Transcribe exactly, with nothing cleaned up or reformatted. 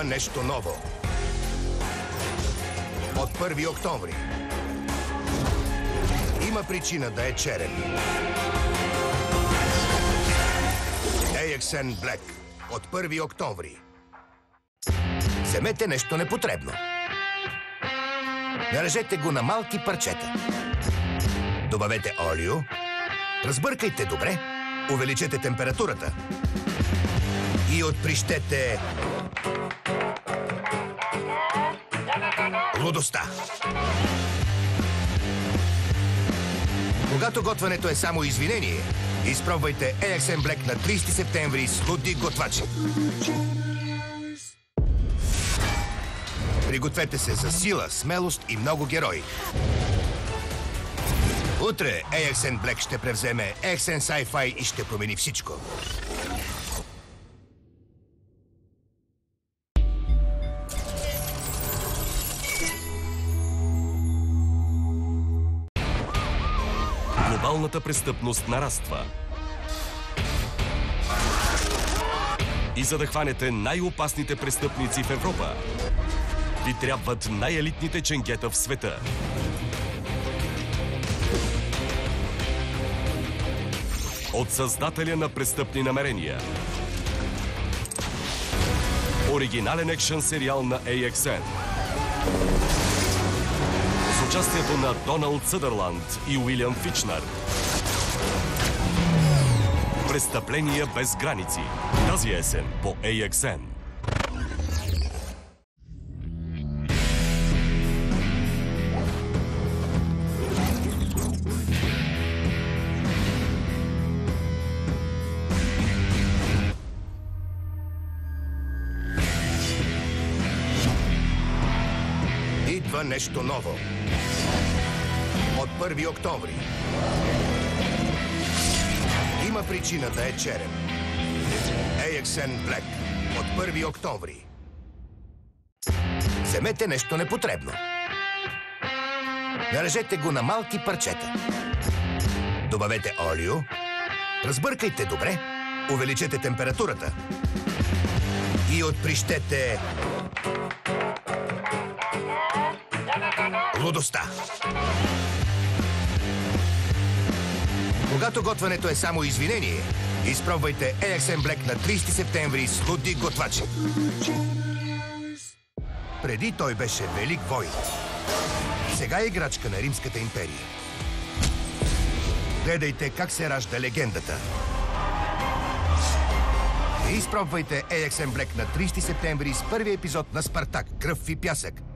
Идва нещо ново. От първи октомври. Има причина да е черен. ей икс ен Black. От първи октомври. Вземете нещо непотребно. Нарежете го на малки парчета. Добавете олио. Разбъркайте добре. Увеличете температурата. И отприщете лудостта. Когато готвенето е само извинение, изпробвайте ей икс ен Black на тридесети септември с луди готвачи. Пригответе се за сила, смелост и много герои. Утре ей икс ен Black ще превземе ей икс ен Sci-Fi и ще промени всичко. Глобалната престъпност нараства. И за да хванете най-опасните престъпници в Европа, ви трябват най-елитните ченгета в света. От създателя на престъпни намерения. Оригинален екшън сериал на ей икс ен. С участието на Доналд Съдърланд и Уилям Фичнър. Престъпления без граници. Тази есен по ей икс ен. Идва нещо ново. От първи октомври. Има причина да е черен. ей икс ен Black. От първи октомври. Вземете нещо непотребно. Нарежете го на малки парчета. Добавете олио. Разбъркайте добре. Увеличете температурата. И отприщете лудостта. Когато готвенето е само извинение, изпробвайте ей икс ен Black на тридесети септември с луди готвачи. Преди той беше велик войн. Сега е играчка на Римската империя. Гледайте как се ражда легендата. И изпробвайте ей икс ен Black на тридесети септември с първи епизод на Спартак, кръв и пясък.